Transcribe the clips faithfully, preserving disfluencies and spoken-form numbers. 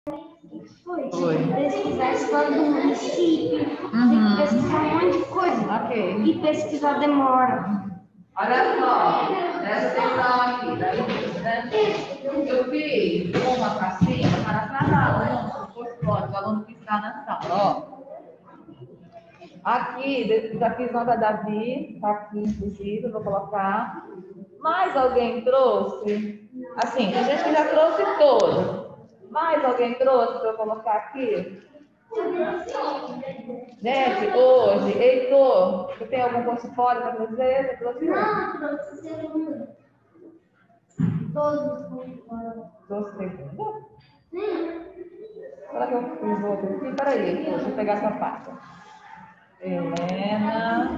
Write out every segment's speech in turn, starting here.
Foi. Foi. Pesquisar a história do município. Uhum. Tem que pesquisar um monte de coisa. Ok. E pesquisar demora. Olha só, presta atenção aqui. Daí, eu fiz uma pastinha para cada aluno, por foto, o aluno que está na sala. Ó. Aqui, desses desafios nota Davi, está aqui, inclusive, eu vou colocar. Mais alguém trouxe? Assim, tem gente que já trouxe todos. Mais alguém trouxe para eu colocar aqui? Gente, hoje, Heitor, você tem algum portfólio para trazer? Você trouxe um? Não, trouxe o segundo. Todos os portfólios. Trouxe o segundo? Sim. Será que eu fiz outro aqui? Peraí, deixa eu pegar essa pasta. Helena,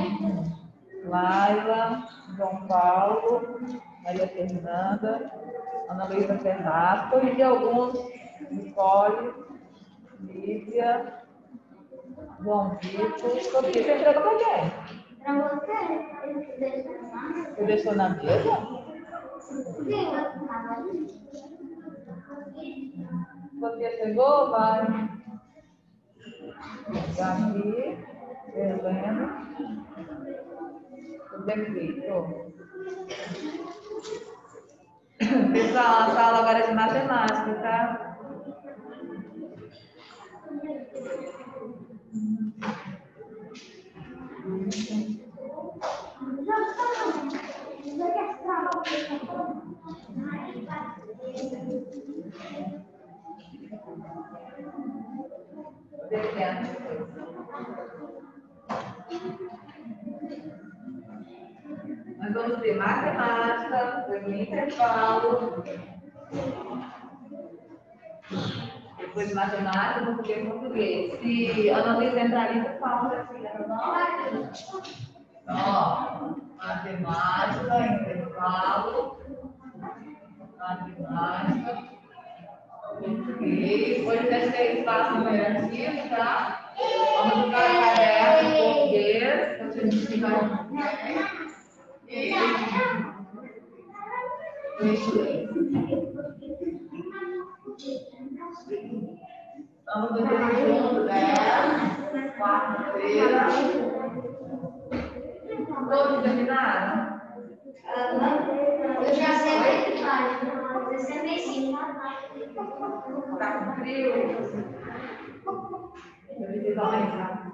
Laila, João Paulo, Maria Fernanda, Ana Luísa Ferraz, corrigi alguns, Nicole, Lívia, João Vitor. Sofia, você entregou para quem? Para você. Você deixou na mesa? Sim, eu estava ali. Sofia chegou? Vai. Gabi, Helena, tudo bem feito. Pessoal, a sala agora é de matemática, tá? Nós vamos ter matemática, depois intervalo. Depois de matemática, vamos ter português. Se a Ana Luísa entrar ali, por favor, assim, não. Ó, matemática, intervalo. Matemática. Português. Hoje deve ter espaço no hierarquia, tá? Vamos ficar no caderno de português. Você me explicar. Vamos fazer junto, né? Quarta-feira. Todos terminaram? Eu já sei que vai. sessenta e cinco. Tá com frio? Eu preciso aumentar.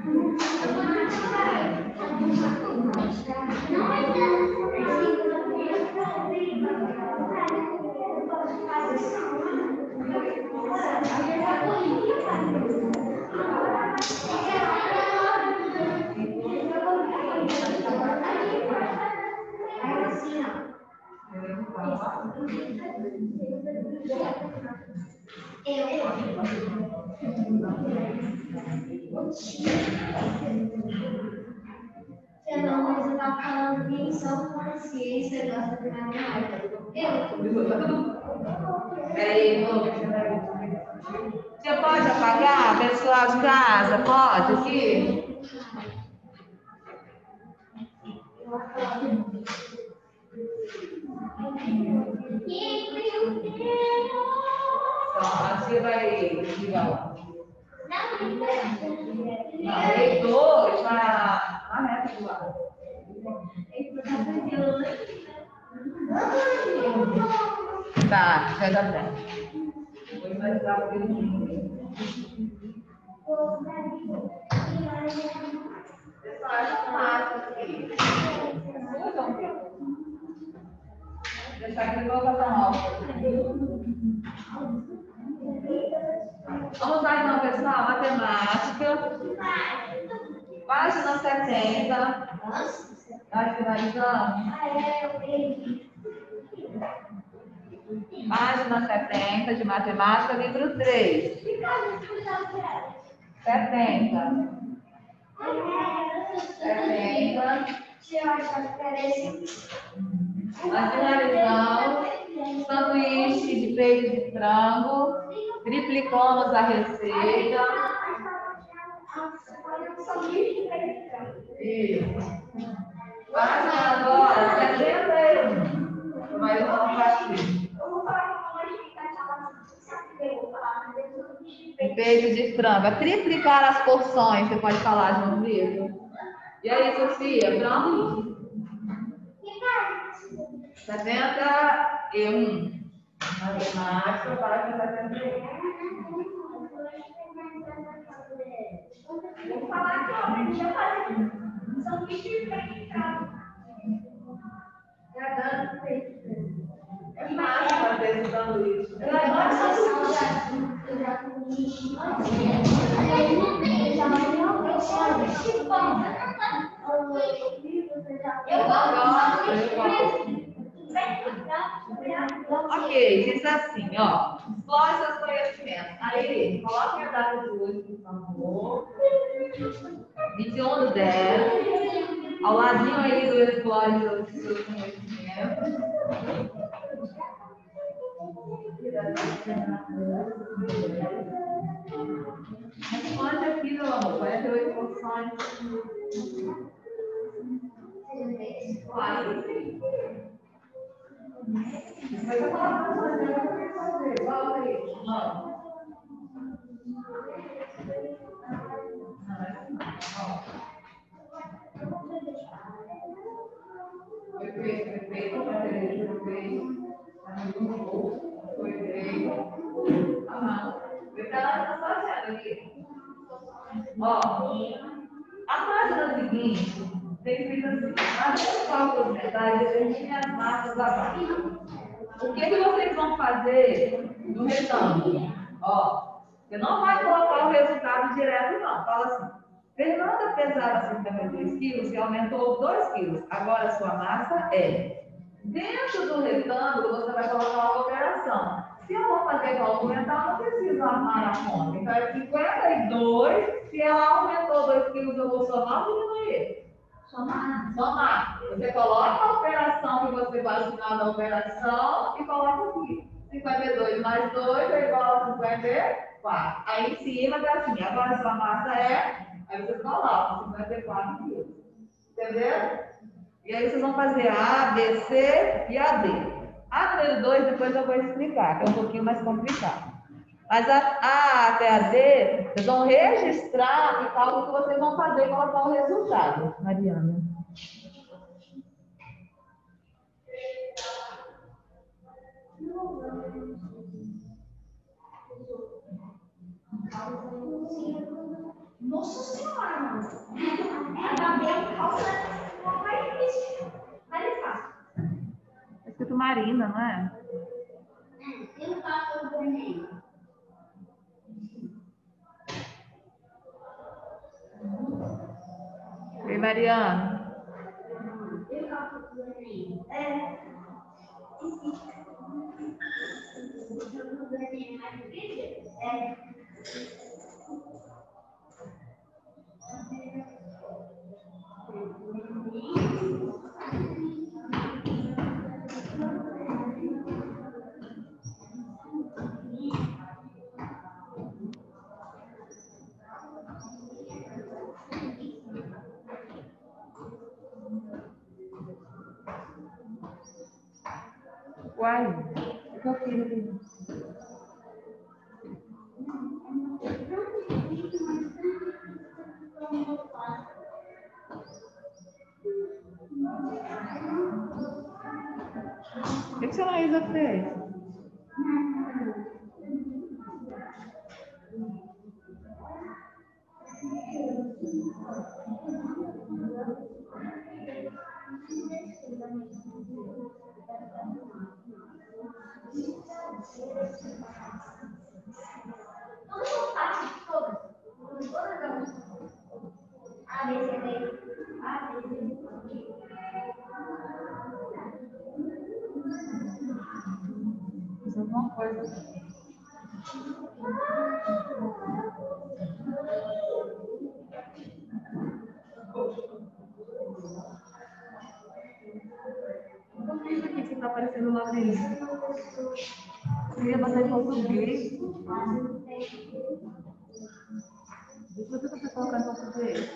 Eu não vou estar falando de São Consciência da matemática. Eu. Peraí, você pode apagar, pessoal de casa? Pode aqui? Então, assim vai ligar. Não, Heitor está na reta do lado. Tá, já dá frente. Depois vai dar o dedo. Pessoal, essa massa aqui. Deixar aqui no colocação alta. Vamos lá então, pessoal, matemática. Página setenta. Nós finalizamos. Página setenta de matemática, livro três. setenta. setenta. Nós finalizamos. Sanduíche de peito de frango. Triplicamos a receita. Isso. Página agora, setenta e um. Mas eu não faço isso. Peito de frango. É triplicar as porções, você pode falar junto comigo. E aí, Sofia, pronto? setenta e um. Matemática para setenta e um. Vou falar aqui, ó, pra gente já fazer. São vinte para cá. É fácil fazer esse sanduíche. Eu adoro essa eu já comi. Eu gosto. Ok, diz assim, ó. Explore seus conhecimentos. Aí, coloque a data de hoje, por favor. vinte e um do dez. Ao ladinho aí do explore seus conhecimentos. Responde aqui, meu amor. quarenta e oito porções. Claro que sim. Mas eu falo para você, eu vou fazer. Volta aí. Não. Foi feito, foi feito, foi feito. Foi feito. Aham. Vem pra lá que eu tô fazendo aqui. Ó, a página seguinte tem feito assim. Mas os cálculos mentais definem as massas abaixo. O que, que vocês vão fazer no retângulo? Ó, você não vai colocar o resultado direto, não. Fala assim. Fernanda pesava cinquenta e dois quilos e aumentou dois quilos. Agora a sua massa é. Dentro do retângulo, você vai colocar uma operação. Se eu vou fazer cálculo mental, não preciso armar a conta. Então é cinquenta e dois. Se ela aumentou dois quilos, eu vou somar ou diminuir? Somar. Somar. Você coloca a operação que você vai assinar na operação e coloca aqui. cinquenta e dois mais dois é igual a cinquenta e quatro. Aí em cima dá assim. Agora a sua massa é. Aí vocês colocam cinquenta e quatro quilos. Entendeu? E aí vocês vão fazer A, B, C e A, D. A número dois depois eu vou explicar, que é um pouquinho mais complicado. Mas a A até a D, vocês vão registrar e tal, o que vocês vão fazer e colocar o resultado, Mariana. Nossa Senhora! É a Gabriela calça uma mais difícil. Mas é fácil. É escrito Marina, não é? Eu não faço o boneco. Ei, Mariana. Eu faço o boneco. É. O boneco é mais difícil? É. Uai, o que eu fiz aqui? O que a senhora Isa fez? Fiz alguma coisa. O que isso aqui que está aparecendo lá dentro? Eu ia botar em português. Depois eu vou colocar em português.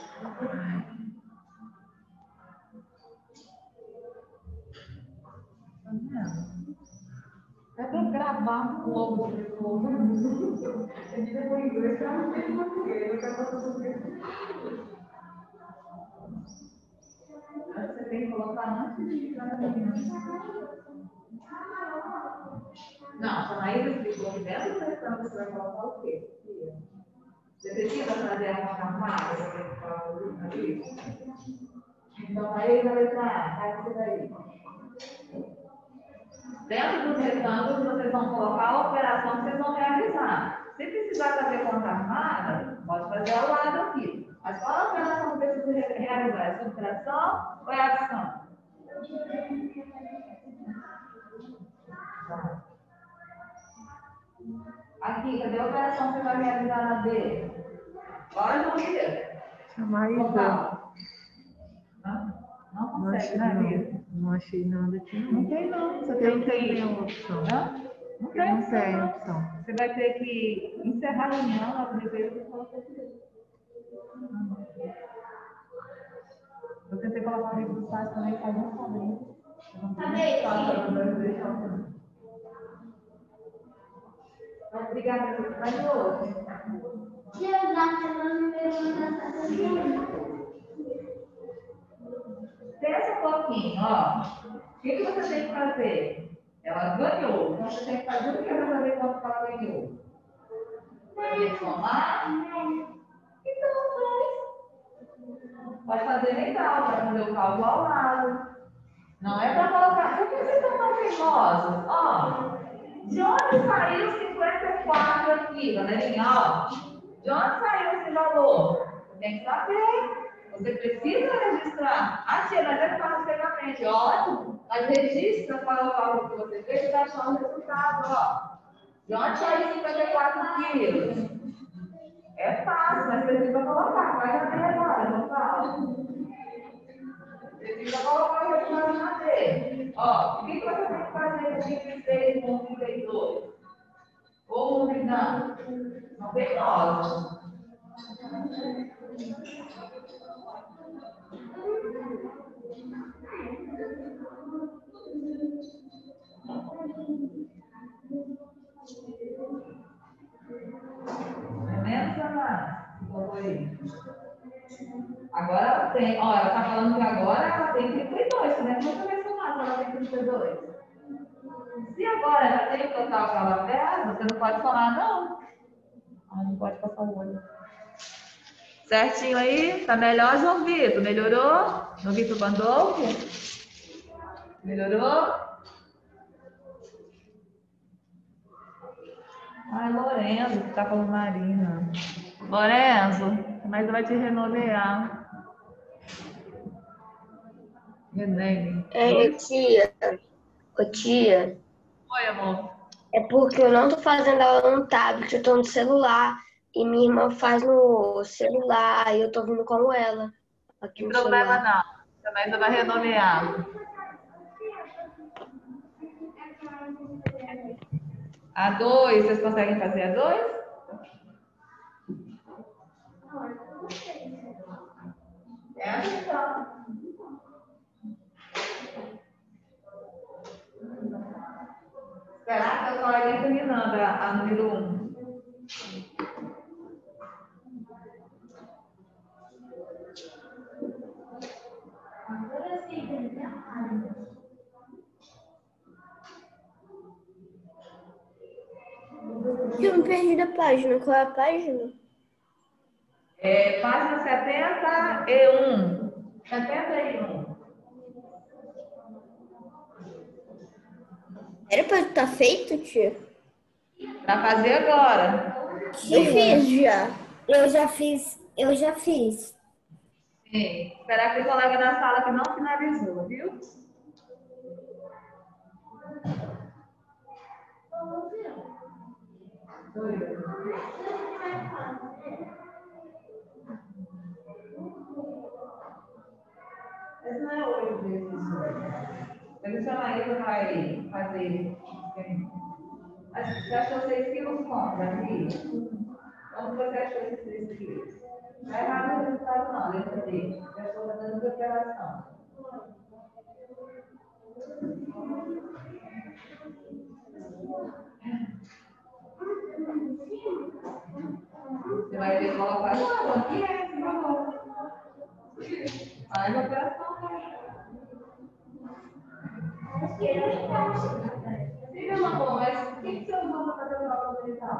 Tá vendo? É para gravar. acabar logo sobre o povo. Você tem que colocar antes de entrar na reunião. Não, a Maíra explicou que dentro do restante você vai colocar o quê? Você precisa trazer uma camada para falar isso? Então, aí na letra A, vai ser daí. Dentro dos retângulos, vocês vão colocar a operação que vocês vão realizar. Se precisar fazer conta armada, pode fazer ao lado aqui. Mas qual a operação que precisa realizar? É subtração ou é adição? Aqui, cadê a operação que você vai realizar na B? Bora, João Pedro. Chama aí, Zé. Não Não achei, consegue, né, não. Lívia? Não achei nada aqui, não. Não tem, não. Você Porque tem não tem que... nenhuma opção. Hã? Não Porque tem não opção, tem não. opção. Você vai ter que encerrar a reunião, na primeira e colocar aqui. Eu tentei colocar o livro do site também, faz um também. Obrigada, vai de outro. Pensa um pouquinho, ó. O que, que você tem que fazer? Ela ganhou, então você tem que fazer o que ela saber quanto ela ganhou. Vai somar? Então faz. Pode fazer legal, para fazer o cálculo ao lado. Não é para colocar. Por que vocês estão tão teimosos? Ó, de onde saiu cinquenta e quatro aqui, galerinha? Ó, de onde saiu esse valor? Tem que saber. Você precisa registrar. Ah, tia, mas é para cegamente. Ótimo. Mas registra qual é o valor que você fez para achar o resultado. Ó. De onde saiu cinquenta e quatro quilos? É fácil, mas precisa colocar. Vai na B agora, não fala. Precisa colocar o resultado na B. Ó, o que você tem que fazer com vinte e seis com trinta e dois? Ou não? Não tem nós. Menos ou mais? Agora ela tem, ó, ela tá falando que agora ela tem trinta e dois, né? Como você vai somar se ela tem trinta e dois? Se agora ela tem o total que ela pega, você não pode somar, não. Ah, não pode passar o olho. Certinho aí? Tá melhor, João Vitor? Melhorou? João Vitor Bandolfo? Melhorou? Ai, Lorenzo, que tá falando Marina. Lorenzo, mas vai te renomear. Neném. É, tia, ô tia, Oi, amor. é porque eu não tô fazendo aula no tablet, eu tô no celular. E minha irmã faz no celular e eu tô vindo com ela aqui Não no tem problema celular. não. Também você vai renomear. A dois, vocês conseguem fazer a dois? É então. Esperar que eu estou ali terminando a, a número um. Eu me perdi da página. Qual é a página? É, página setenta e um. setenta e um. Era pra estar feito, tia? Para fazer agora. Eu fiz já. Eu já fiz. Eu já fiz. Sim. Esperar que o colega da sala que não finalizou, viu? Esse não é o exercício. Ele chama ele vai fazer. Você achou seis quilos como aqui? Onde você achou esses seis quilos? Não é errado o resultado, não, letra D. Já estou fazendo preparação. Você vai ter que colocar aqui, é, por favor. Faz a operação. Sim, meu amor, mas o que você usou para fazer o cálculo mental?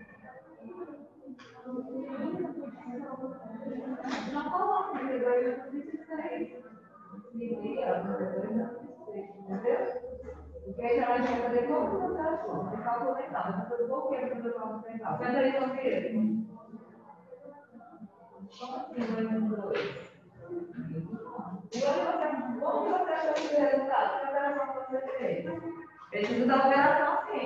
Não coloca, porque dois vezes vinte e seis. Entendeu? Porque aí já vai fazer todo o processo de cálculo mental. Vai fazer o que para fazer o cálculo mental? Mas aí, só que como assim, dois vezes dois? Como você acha esse resultado? Que operação você fez? Precisa da operação, sim.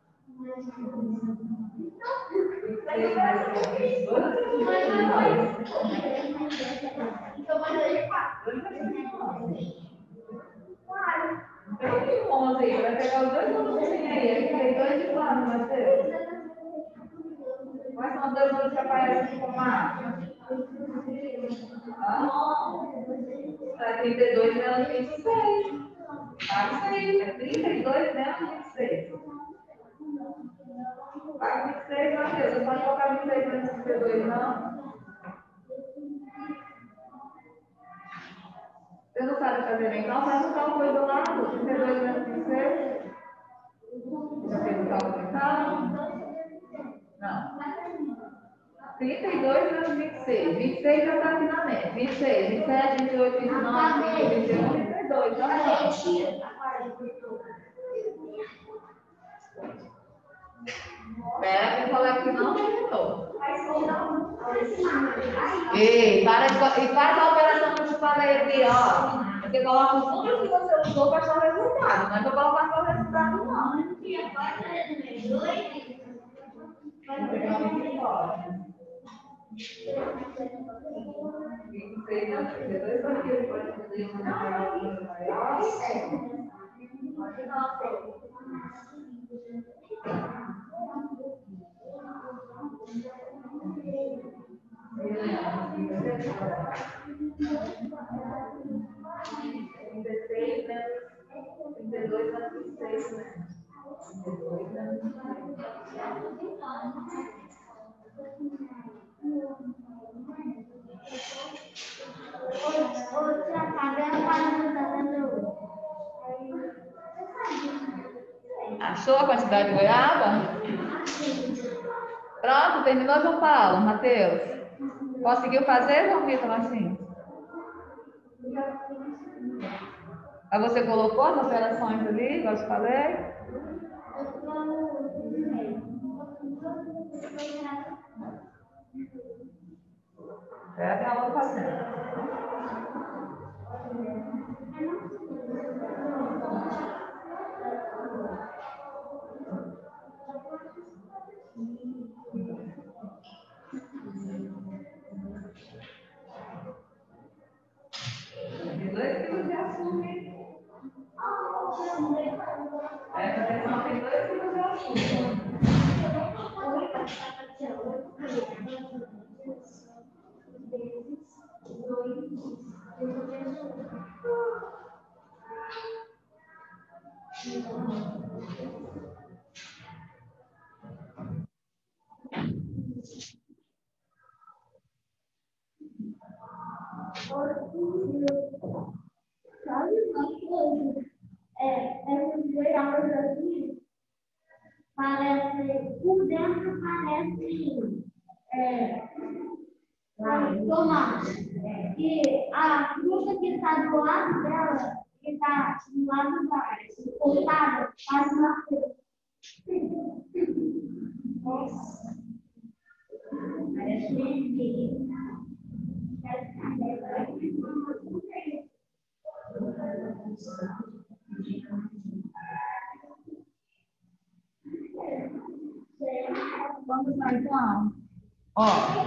Então, mas aí quatro. Tem um onze aí, vai pegar os dois números aí. Tem dois de quatro, Matheus. Quais são os dois números que aparecem com marca? trinta e dois menos vinte e seis. Tá seis. É trinta e dois menos vinte e seis. Vai vinte e seis, Matheus. Você pode colocar vinte e seis menos trinta e dois, não? Você não sabe fazer bem, então faz o cálculo do lado. trinta e dois menos vinte e seis. Já fez o cálculo mental? Não. trinta e dois menos vinte e seis. vinte e seis já está aqui na mente. vinte e seis, vinte e sete, vinte e oito, vinte e nove, vinte, vinte e um, trinta e dois. Já está. Espera que o colega que não terminou. Ei, para de, e faz a operação que eu te falei aqui, ó. Você coloca os números que você usou para achar o resultado. Não é para colocar só o resultado, não. Você quer uma vitória. vinte e seis, não, trinta e dois, porque ele pode fazer uma operação maior. trinta e seis, né? trinta e dois, né? trinta e seis, né? trinta e dois, né? Achou a quantidade de goiaba? Pronto, terminou, João Paulo, Matheus. Conseguiu fazer, João Vitor Martins? Aí você colocou as operações ali, igual eu te falei? É a que ela vai fazendo. dois quilos de açúcar. Essa atenção tem dois quilos de açúcar. É, essas goiabas aqui, parece, por dentro parece é, tomate. E a fruta que está do lado dela, que está do lado da cortada, faz uma coisa. Nossa. Parece vermelho. Vamos lá, então. Ó.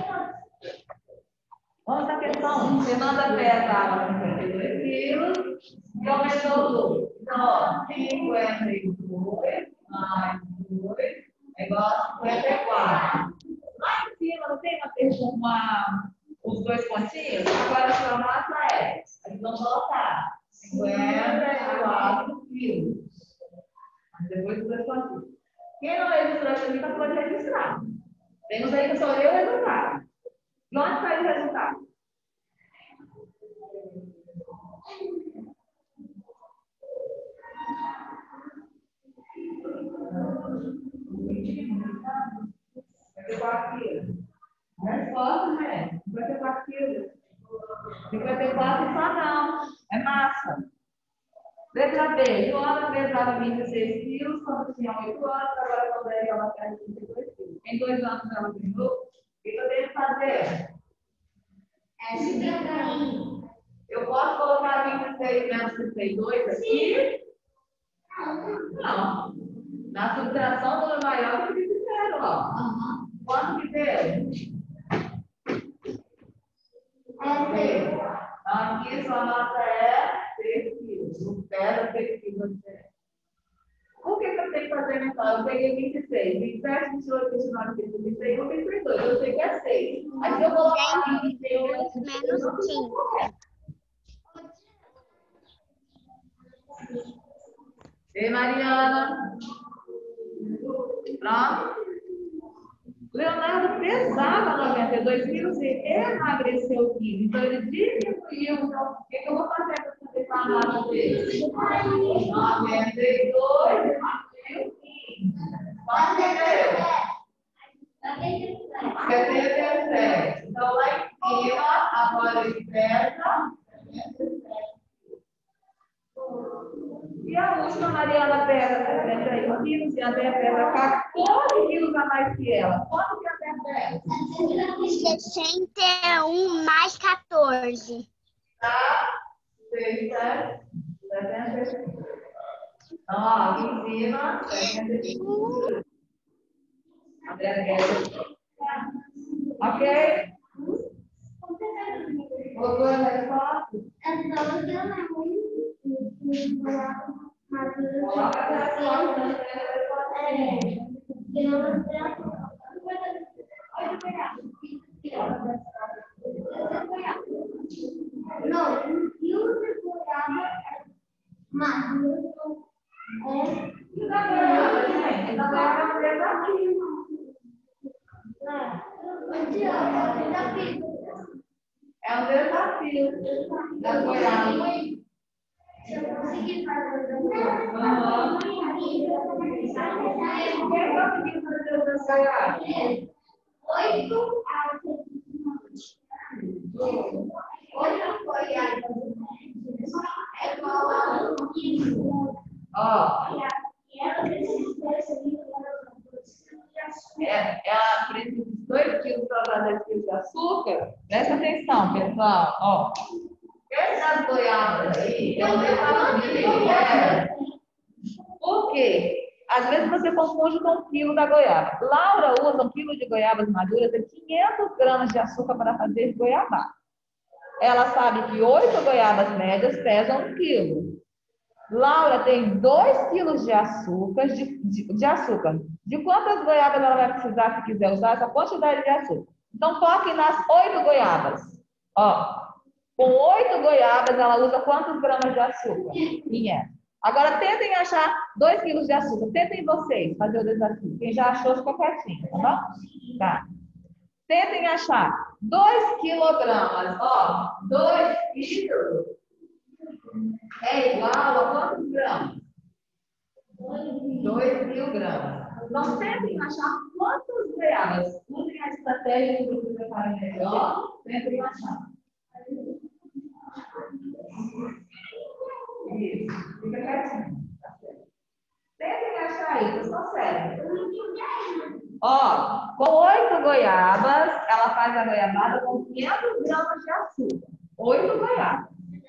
Vamos à questão. Você manda pesar cinquenta e dois quilos e aumentou o lucro. Então, ó, cinquenta e dois mais dois é igual a cinquenta e quatro. Lá em cima não tem uma pergunta, os dois pontinhos? Agora a sua massa é. Eles vão colocar cinquenta e quatro quilos. Depois dos dois pontinhos. Quem durante a vida pode registrar. Temos aí que só eu o resultado. E onde está aí o resultado? Vai ter quatro quilos. Resposta, né? Vai ter quatro quilos. cinquenta e quatro só não. É massa. Letra B. Joana pesava vinte e seis quilos quando tinha oito anos, agora quando ela ela pesa trinta e dois quilos. Em dois anos ela ganhou. O que eu tenho que fazer? É cinquenta. Eu posso colocar vinte e seis menos trinta e dois aqui? Não. Na subtração, o número maior do que zero, ó. Quanto que deu? É seis. Aqui sua nota é três quilos. Não pesa três quilos. O que, que eu tenho que fazer mental? Eu peguei vinte e seis, vinte e sete, vinte e oito, vinte e nove, vinte e seis, vinte e dois. Eu sei que é seis. Aí se eu colocar vinte e seis menos cinco. Ei, Mariana. Pronto. Leonardo pesava noventa e dois quilos e emagreceu quinze. Então, ele diminuiu. Então, o que, que eu vou fazer para fazer com a nota dele? noventa e dois diminuiu quinze. Quanto que deu? setenta e sete. Então, lá em cima, agora ele pesa. E a última, Mariana pesa setenta e um quilos e a Andréia pesa quatorze quilos a mais que ela. Quanto que a Andréia pesa? sessenta e um mais quatorze. Tá? seis, sete, setenta e cinco. Então, ó, aqui em cima, setenta e cinco. Andréia pesa. Ok? Colocou a resposta? Coloca a resposta na Não, e o de goiaba é maduro. É. E da goiaba, gente? Da goiaba é um desafio. É um desafio. Da goiaba. Se eu conseguir fazer o Aham. Quem conseguiu fazer o da goiaba? oito a oito goiabas é igual a Ó, e ela precisa é, ela precisa de dois quilos para fazer quilos de açúcar. Presta atenção, pessoal. Ó, essas goiabas aí, eu não sabia. Por quê? Às vezes você confunde com o quilo da goiaba. Laura usa um quilo de goiabas maduras e quinhentos gramas de açúcar para fazer goiabada. Ela sabe que oito goiabas médias pesam um quilo. Laura tem dois quilos de açúcar, de, de, de açúcar. De quantas goiabas ela vai precisar se quiser usar essa quantidade de açúcar? Então, foque nas oito goiabas. Ó, com oito goiabas, ela usa quantos gramas de açúcar? quinhentos. Agora, tentem achar dois quilos de açúcar. Tentem vocês fazer o desafio. Quem já achou, ficou quietinho, tá bom? Tá. Tentem achar dois quilogramas. Ó, dois quilos é igual a quantos gramas? dois mil gramas. Então, tentem achar quantas goiabas. Usem a estratégia que você prepara melhor. Tentem achar. Isso. Fica quietinho. Tentem achar isso. Vocês conseguem. Ó, com oito goiabas, ela faz a goiabada com quinhentos gramas de açúcar. Oito goiabas.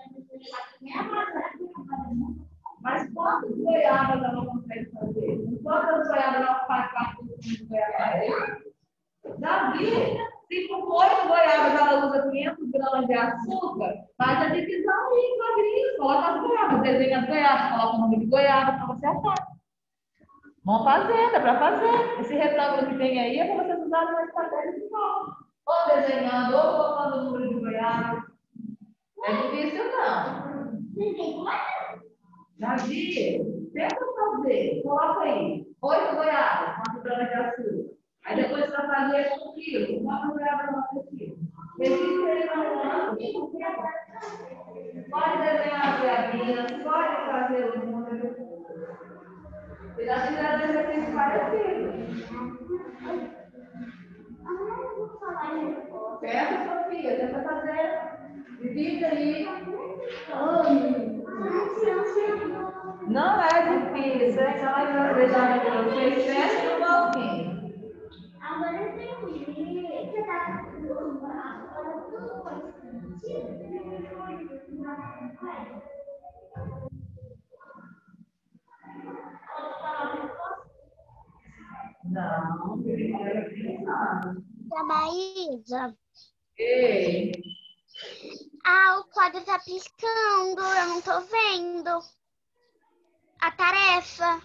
Mas quantas goiabas ela consegue fazer? Quantas goiabas ela faz parte do goiabada? Davi, se com oito goiabas ela usa quinhentos gramas de açúcar, faz a divisão aí, magrinho, coloca as goiabas, desenha as goiabas, coloca o nome de goiaba para você achar. Vamos fazer, dá para fazer. Esse retângulo que tem aí é para vocês usarem na estratégia de novo. Ou desenhando, ou colocando o número de goiaba. Não é difícil, não. Davi, tenta fazer. Coloca aí. Oito goiabas, uma colher de açúcar. Aí depois você vai fazer um quilo. Quantas goiabas no quilo? Resiste aí na Pode desenhar as goiabinhas, pode fazer o número. E da primeira vez você tem parecido. Certo, Sofia? Tenta fazer. Divide aí. Não é difícil, é só eu deixar para vocês. Fecha um pouquinho. Agora eu entendi. Você tá Não, primeiro é pensado. Da Maísa. Ei. Ah, o quadro tá piscando, eu não tô vendo a tarefa.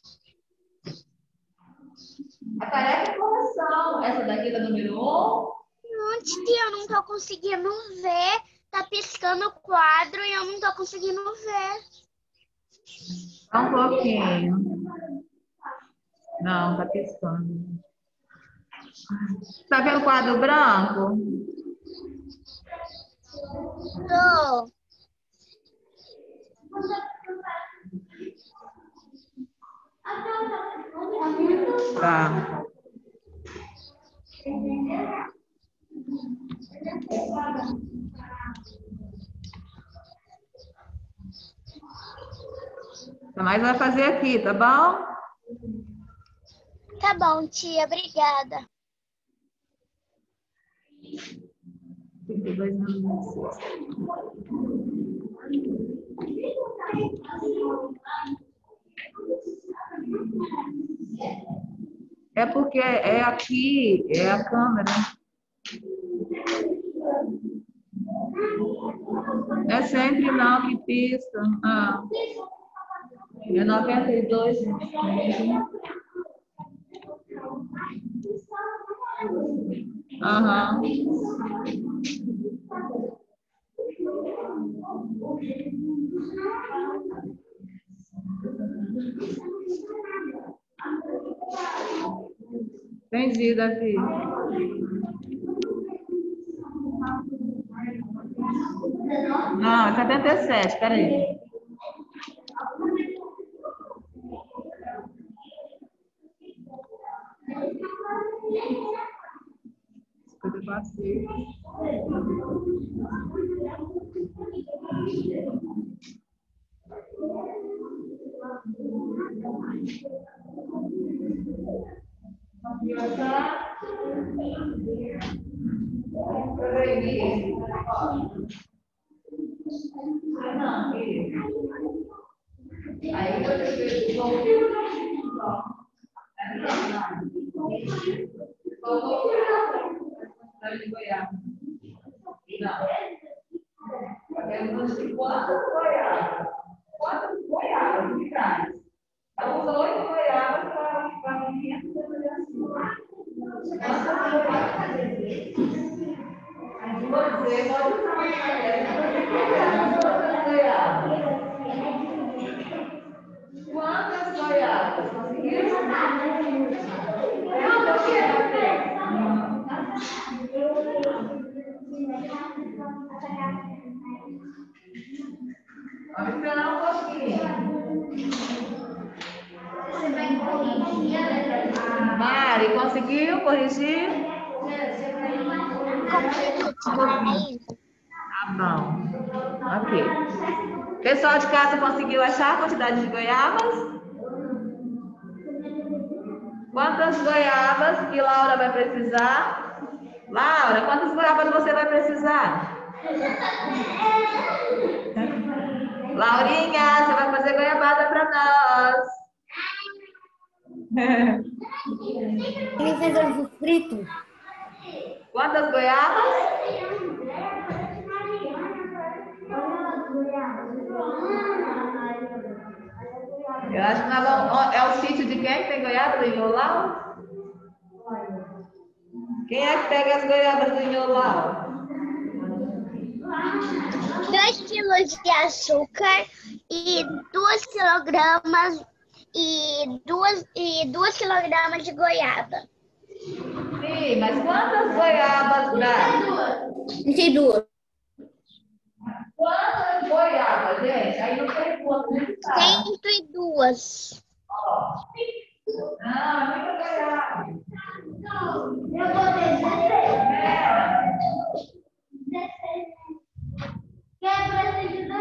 A tarefa é correção. Essa daqui da número um. Não, tia, eu não tô conseguindo ver. Tá piscando o quadro e eu não tô conseguindo ver. Só um pouquinho. Não, tá piscando. Tá vendo o quadro branco? Tô. Tá. Mas vai fazer aqui, tá bom? Tá bom, tia, obrigada. trinta e dois minutos. É porque é aqui, é a câmera. É sempre não que pisca. Ah. É noventa e dois. Aham. Entendi, Davi. Não, é setenta e sete, peraí. Aí você não. Quantas goiabas? Quantas goiabas de trás? Então, usa oito goiabas para a menina fazer assim. Quantas goiabas? Você pode usar quantas goiabas? Quantas goiabas? Conseguiu? Não, não quero. Vamos esperar um pouquinho. Mari, conseguiu corrigir? Tá bom. Ok. Pessoal de casa conseguiu achar a quantidade de goiabas? Quantas goiabas que Laura vai precisar? Laura, quantas goiabas você vai precisar? Laurinha, você vai fazer goiabada para nós. Ele fez ovo frito. Quantas goiabas? Eu acho que nós vamos... É o sítio de quem tem goiaba do Inholau? Quem é que pega as goiabas do Inholau? Dois quilos de açúcar e dois quilogramas e duas e dois quilogramas de goiaba. Sim, mas quantas goiabas dá? trinta e duas. Quantas goiabas, gente? Aí não pergunta, nem sabe. cento e duas. Ah, muita goiaba. Eu vou ter dezesseis. É. dezesseis. Quem precisa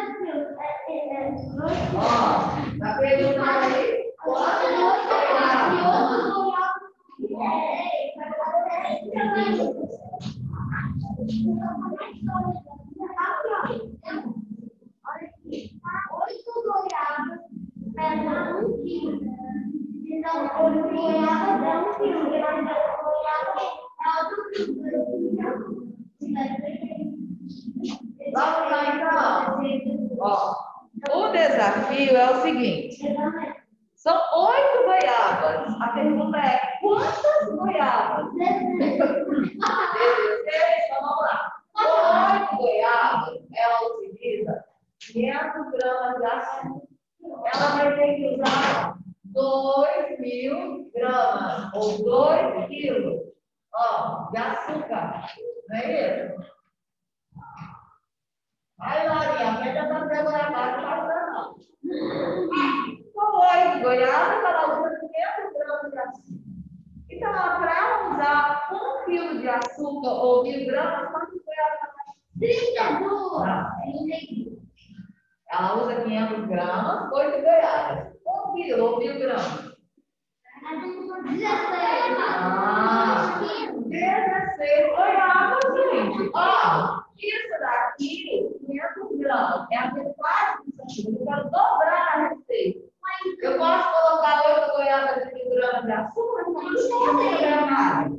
Ó, tá perguntando aí? Quantas goiabas? Oito goiabas pesam um quilo. Então, oito goiabas é um quilo. Goiaba é outro quilo. Vamos lá, então. Ó, o desafio é o seguinte. São oito goiabas. A pergunta é, quantas goiabas? dezesseis. Então, vamos lá. Oito goiabas, ela utiliza quinhentos gramas de açúcar. Ela vai ter que usar dois mil gramas, ou dois quilos, ó, de açúcar. Não é isso? Aí, Laurinha, aprenda a fazer goiabada, não passa não. Com oito goiabas, ela usa quinhentos gramas de açúcar. Então, para usar um quilo de açúcar ou mil gramas, quantas goiabas ela vai? trinta e duas. Ela usa quinhentos gramas, oito goiabas. um quilo ou mil gramas. Ah, dezesseis goiabas, gente. Ó, isso daqui, quinhentos gramas, é a metade disso aqui. Eu quero dobrar a receita. Eu posso colocar oito goiabas de mil gramas de açúcar? Não pode gramas.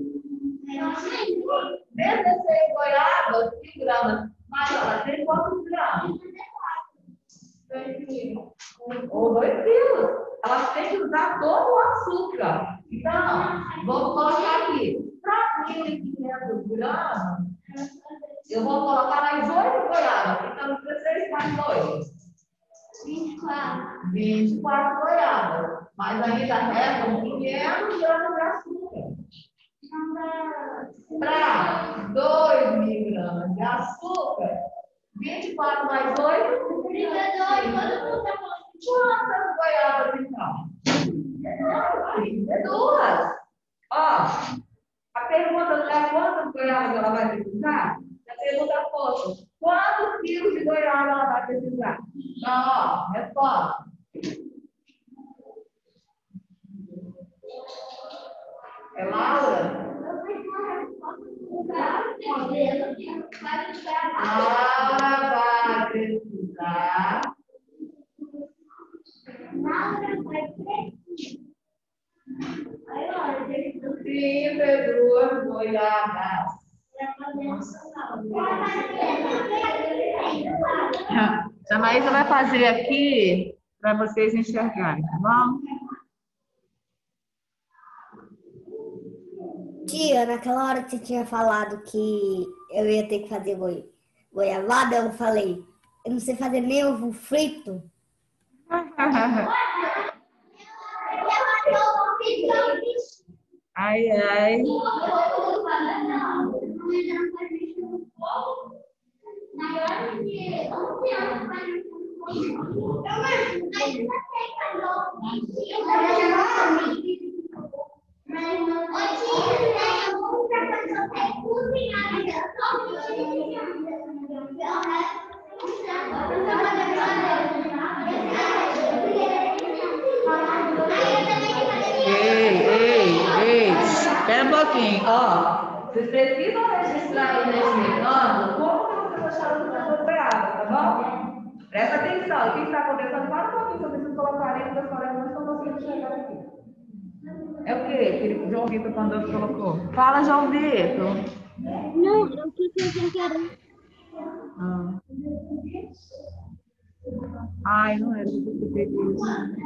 dezesseis goiabas, mil gramas. Mas ela tem quantos gramas? Ou dois quilos. Ela tem que usar todo o açúcar. Então, vamos colocar aqui. Para mil e quinhentos gramas, eu vou colocar mais oito goiabas. Então, dezesseis mais dois. vinte e quatro. vinte e quatro goiabas. Mas ainda restam quinhentos gramas de açúcar. Para dois mil gramas de açúcar, vinte e quatro mais oito, trinta e dois. quantas goiabas então? trinta e duas. Ó, a pergunta não é quantas goiabas ela vai precisar? A pergunta fosse, quantos quilos de goiaba ela vai precisar? Então, ó, resposta. É Laura? Ah, vai precisar. trinta e duas goiabas. A Maísa vai fazer aqui para vocês enxergarem, tá bom? Tia, naquela hora que você tinha falado que eu ia ter que fazer goi... goiabada, eu falei, eu não sei fazer nem ovo frito. Ai, ai. Ei, ei, ei. Espera um pouquinho. Ó, vocês precisam registrar aí nesse mecânico como vocês acharam que foi goiaba, tá bom? Presta atenção. O que está acontecendo? Fala um pouquinho sobre vocês colocarem para as colegas não estão conseguindo chegar aqui. É o quê que o João Vitor quando colocou? Fala, João Vitor. Não, eu fiz sem querer. Ah. Ai, não era isso que eu fiz isso.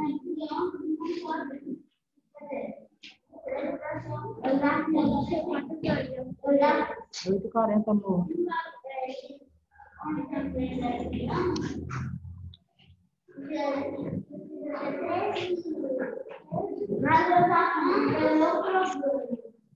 oito e quarenta, amor. Mas eu já comprei meu problema.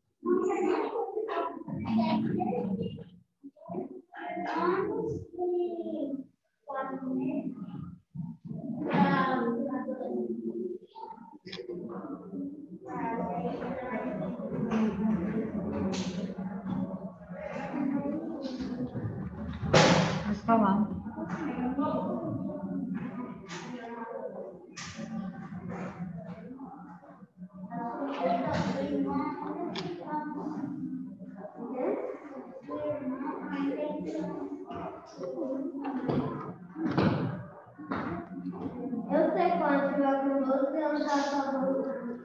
Pode falar. Eu sei quando tiver com você, eu já estou voltando.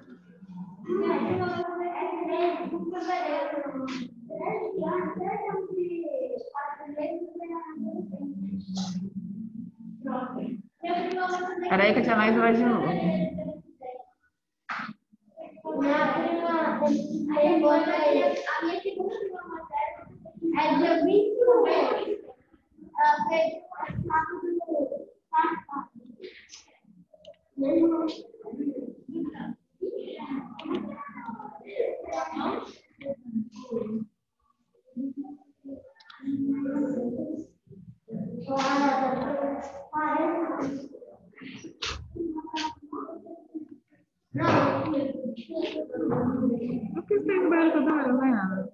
É três, por fevereiro. Três anos, três anos de quatro meses, Peraí que a tia Laís vai de novo. Minha prima, aí bota aí. A minha segunda prima é dia vinte e um. Ela fez o sábado passado. Por que você tem banheiro toda hora, Leana?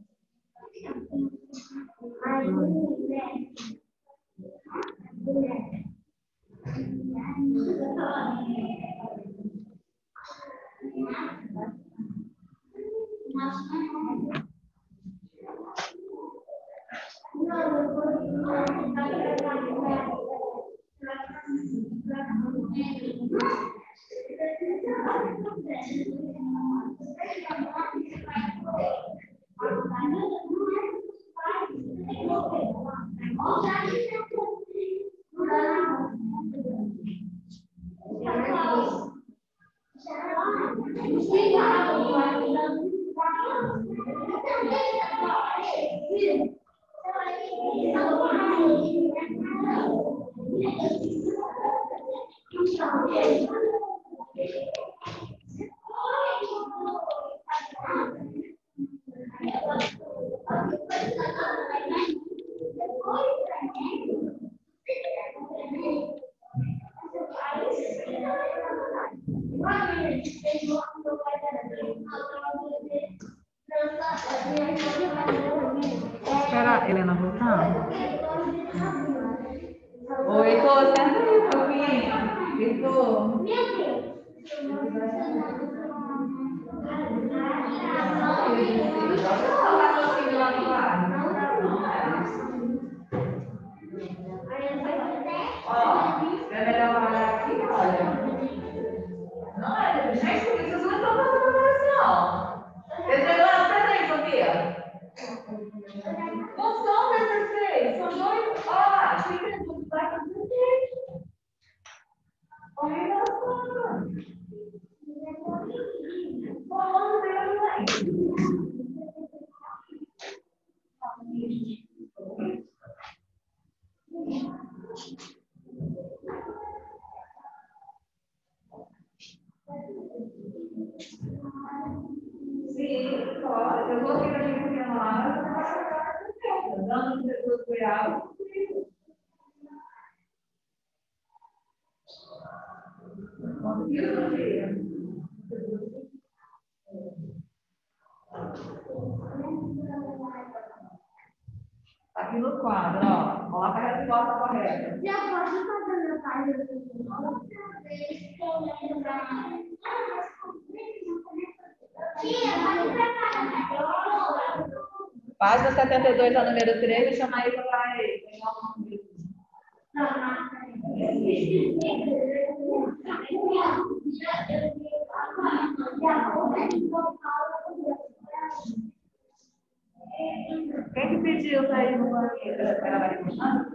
Espera a Helena voltar. Oi, Heitor, senta aí um pouquinho. Heitor. Ó, é melhor olhar aqui, olha. Não é, gente, por que vocês não estão fazendo avaliação? Esse negócio, presta aí, Sofia. Não são dezesseis, são dois. Olha lá, fica tudo para dezesseis. Olha aí, ela fala. Falando dela aí. Sim, pode. Eu vou aqui na gente pequena lá, eu vou ficar com dando pessoas cuidado. Aqui no quadro, ó. Coloca a resposta correta. Já pode fazer meu pai outra vez que eu lembro da Tia, pode preparar. Página setenta e dois, a número três, deixa a Maísa vai pegar o nome. Quem que pediu para ir no banheiro? Ela vai continuar?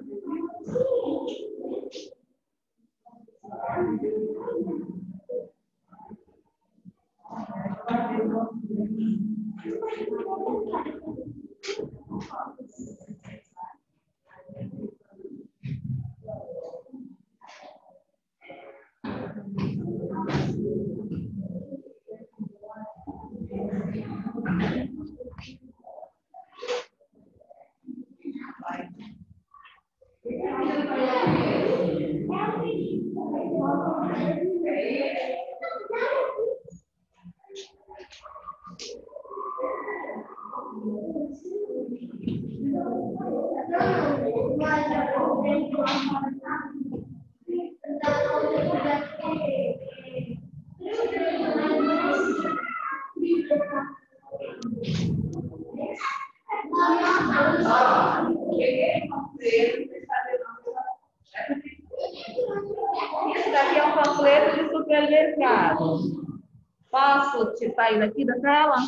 Isso daqui é um panfleto de supermercado. Posso te sair daqui da tela?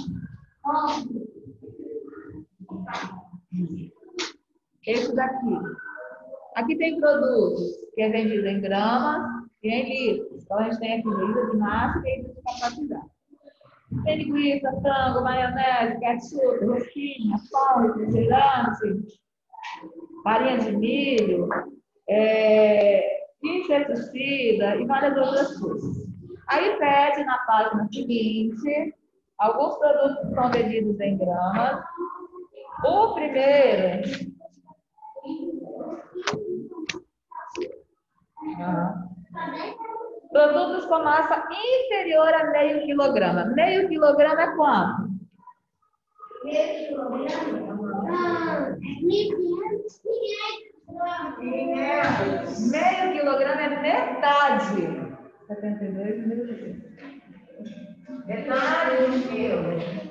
Esse daqui. Aqui tem produtos que é vendido em gramas e em litros. Então, a gente tem aqui litro de massa e litro de capacidade. Tem linguiça, frango, maionese, ketchup, rosquinha, pão, refrigerante, farinha de milho, é, inseticida e várias outras coisas. Aí pede na página seguinte, alguns produtos são vendidos em gramas. O primeiro... Ah. Produtos com massa inferior a meio quilograma. Meio quilograma é quanto? Meio quilograma? Meio quilograma é metade. setenta e dois mil. Metade de um quilo.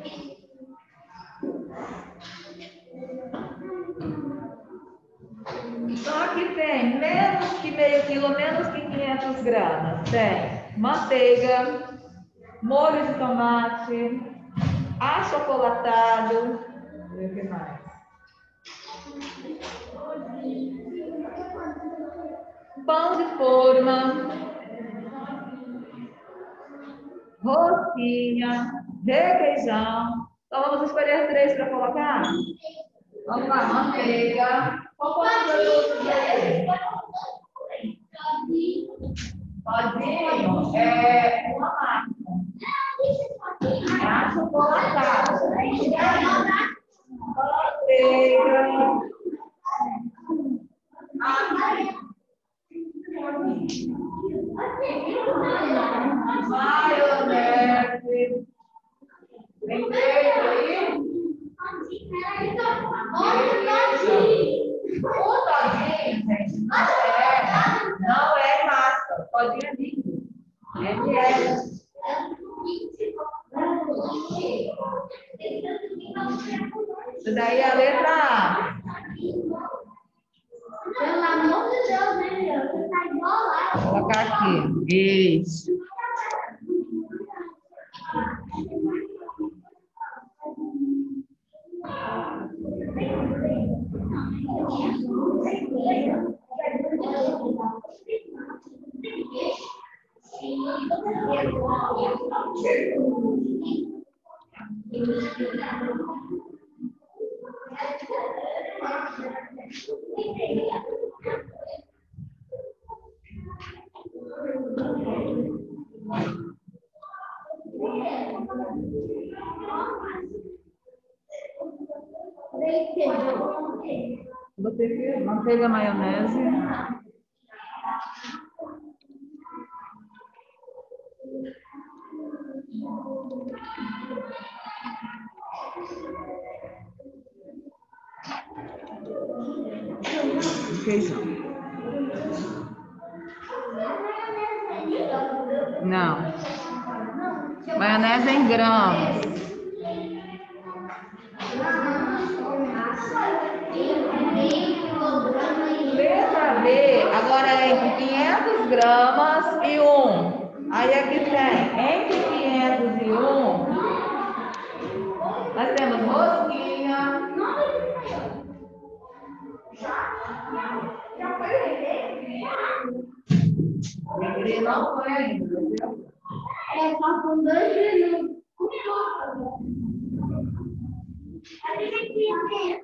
Então, aqui tem menos que meio quilo, menos que quinhentos gramas. Tem manteiga, molho de tomate, achocolatado. Deixa eu ver o que mais. Pão de forma, rosquinha, requeijão. Então, vamos escolher três para colocar? Vamos lá, manteiga. Qual é o produto dele? Todinho é uma máquina. É achocolatado. Manteiga. Maionese. Tem três aí? O todinho, gente, não é, não é massa. Todinho é líquido. Ele é. Isso daí é a letra A. Pelo amor de Deus, né, meu? Você tá embolado. Vou colocar aqui. Isso. Botei aqui manteiga, maionese. Requeijão. Não. Maionese em gramas. Letra B, agora é entre quinhentos gramas e um. Aí aqui tem entre quinhentos e um. Nós temos rosquinha. Ele não foi ainda, viu? É, faltam dois minutos. A gente aqui,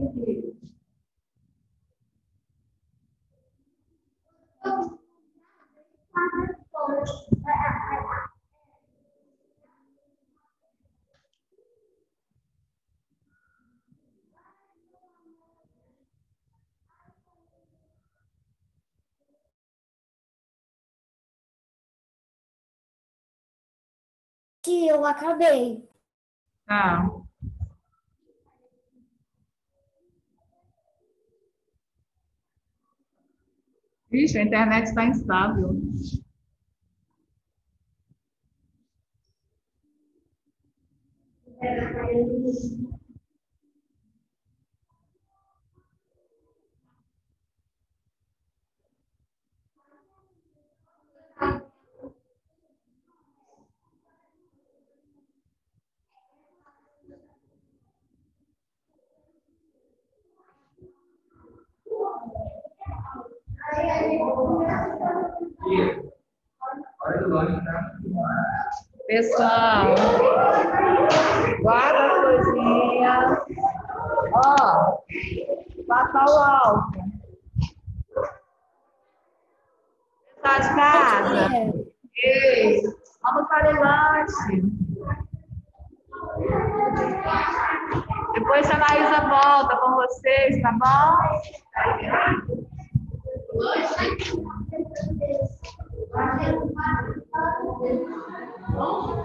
Que eu acabei. Tá. Ixi, a internet está instável. Pessoal, guarda as coisinhas. Ó, passa o álcool. Pessoal de casa. Isso. Vamos para o lanche. Depois a Maísa volta com vocês, tá bom?